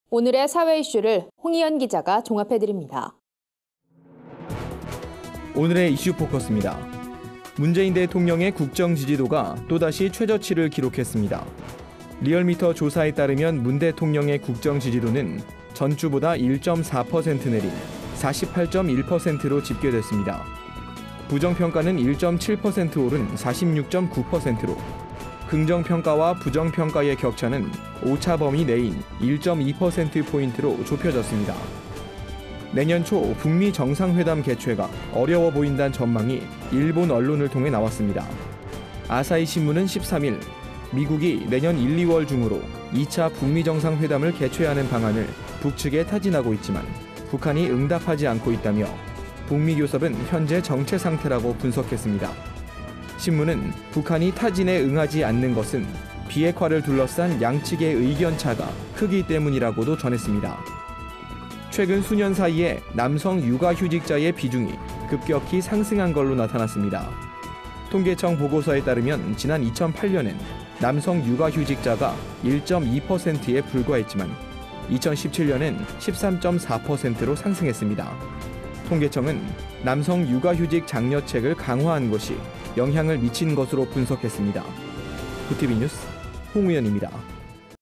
오늘의 사회 이슈를 홍희연 기자가 종합해드립니다. 오늘의 이슈 포커스입니다. 문재인 대통령의 국정 지지도가 또다시 최저치를 기록했습니다. 리얼미터 조사에 따르면 문 대통령의 국정 지지도는 전주보다 1.4% 내린 48.1%로 집계됐습니다. 부정평가는 1.7% 오른 46.9%로 긍정평가와 부정평가의 격차는 오차 범위 내인 1.2%포인트로 좁혀졌습니다. 내년 초 북미 정상회담 개최가 어려워 보인다는 전망이 일본 언론을 통해 나왔습니다. 아사히 신문은 13일 미국이 내년 1, 2월 중으로 2차 북미 정상회담을 개최하는 방안을 북측에 타진하고 있지만 북한이 응답하지 않고 있다며 북미 교섭은 현재 정체 상태라고 분석했습니다. 신문은 북한이 타진에 응하지 않는 것은 비핵화를 둘러싼 양측의 의견차가 크기 때문이라고도 전했습니다. 최근 수년 사이에 남성 육아휴직자의 비중이 급격히 상승한 걸로 나타났습니다. 통계청 보고서에 따르면 지난 2008년엔 남성 육아휴직자가 1.2%에 불과했지만 2017년엔 13.4%로 상승했습니다. 통계청은 남성 육아휴직 장려책을 강화한 것이 영향을 미친 것으로 분석했습니다. 구티비 뉴스 홍우연입니다.